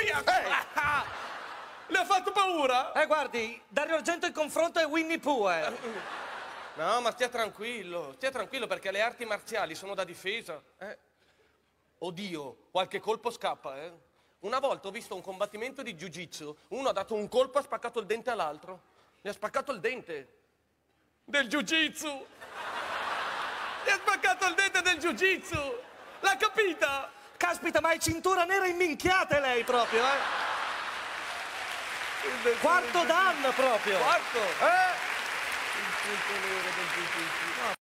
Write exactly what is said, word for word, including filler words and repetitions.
Aia! Le ha fatto paura? Eh, guardi, Dario Argento in confronto è Winnie Pooh, eh. No, ma stia tranquillo, stia tranquillo perché le arti marziali sono da difesa. Eh? Oddio, qualche colpo scappa, eh? Una volta ho visto un combattimento di jiu-jitsu, uno ha dato un colpo e ha spaccato il dente all'altro. Gli ha spaccato il dente. Del jiu-jitsu! Gli ha spaccato il dente del jiu-jitsu! L'ha capita? Caspita, ma è cintura nera in minchiate lei proprio, eh. Quarto dan proprio. Quarto? Eh? Il punto nero del jiu-jitsu.